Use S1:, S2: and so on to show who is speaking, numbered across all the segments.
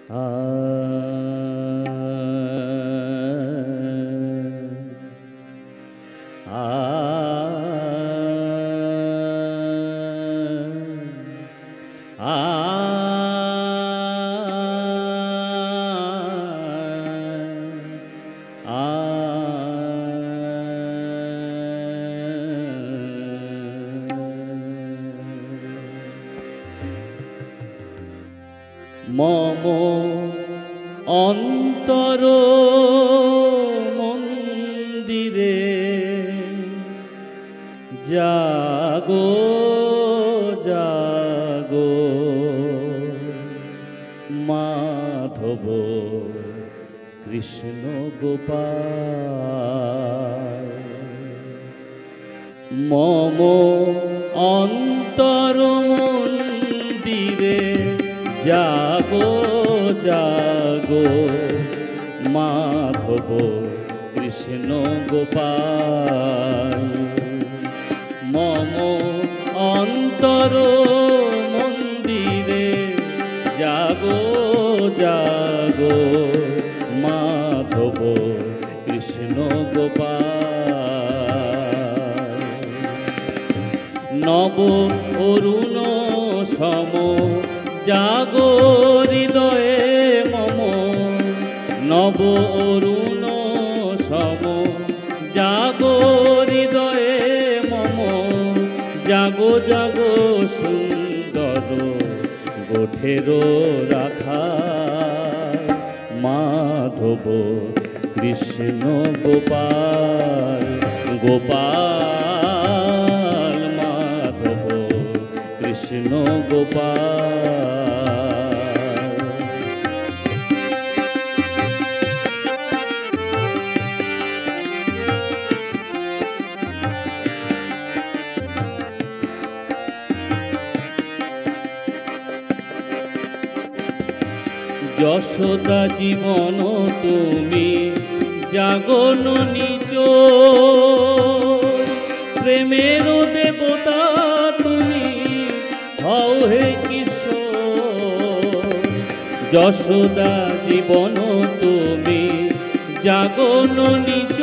S1: আ আ আ মম অন্তর মন্দিরে জাগো জাগো মাধব কৃষ্ণ গোপাল। মম অন্তর মন্দিরে জাগো জাগো মাধব কৃষ্ণ গোপাল। মম অন্তর মন্দিরে জাগো জাগো মাধব কৃষ্ণ গোপাল। নব অরুণ সম জাগো হৃদয়ে মম, নব অরুণ সম জাগো হৃদয়ে মম। জাগো জাগো সুন্দর গোঠের রাখা মাধব কৃষ্ণ গোপাল। গোপাল মাধব কৃষ্ণ গোপাল। যশোদা জীবন তুমি জাগন নিজ, প্রেমের দেবতা তুমি হও হে কিশোর। যশোদা জীবন তুমি জাগন নিজ,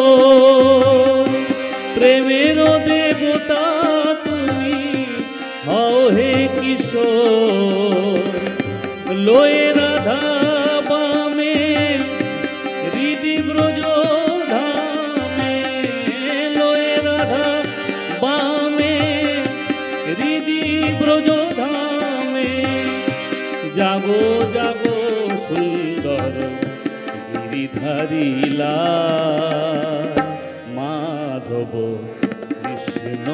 S1: প্রেমের দেবতা তুমি হও হে কিশোর। লয়ে রাধা বামে হৃদি ব্রজ ধামে, লয়ে রাধা বামে হৃদি ব্রজ ধামে। জাগো জাগো সুন্দর গিরিধারী লাল মাধব কৃষ্ণ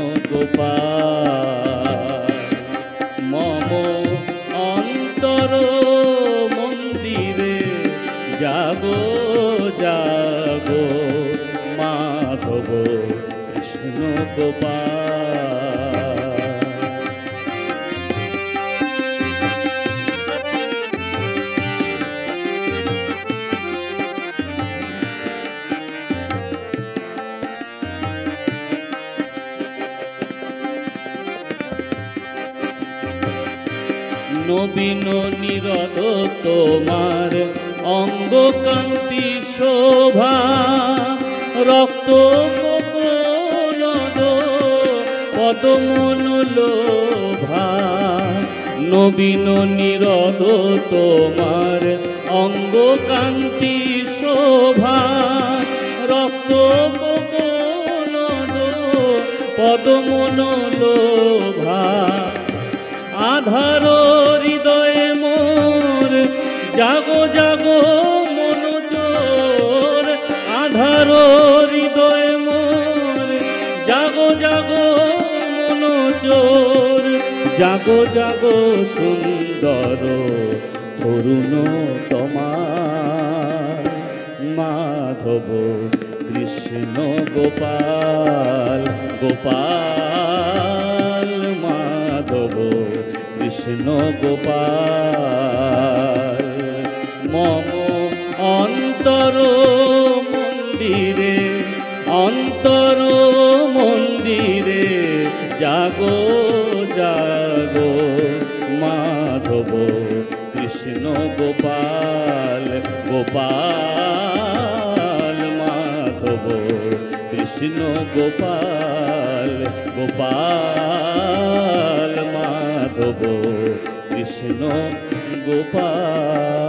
S1: গোপাল। মম অন্তর মন্দিরে জাগো জাগো মাধব কৃষ্ণ গোপাল। নবীন নিরদ তোমার অঙ্গ কান্তি শোভা, রক্ত কোকলদ পদমন লোভা। নবীন নিরদ তোমার অঙ্গ কান্তি শোভা, রক্ত কোকলদ পদমন লোভা। আধার হৃদয়ে মোর জাগো জাগো মন চোর, আধার হৃদয়ে মোর জাগো জাগো মন চোর। জাগো জাগো সুন্দর অরুণ তোমার মাধব কৃষ্ণ গোপাল। গোপাল মাধব কৃষ্ণ গোপাল। মম অন্তর মন্দিরে অন্তর মন্দিরে জাগো জাগো মাধব কৃষ্ণ কৃষ্ণ গোপাল গোপাল মাধব কৃষ্ণ গোপাল গোপাল মাধব কৃষ্ণ গোপাল।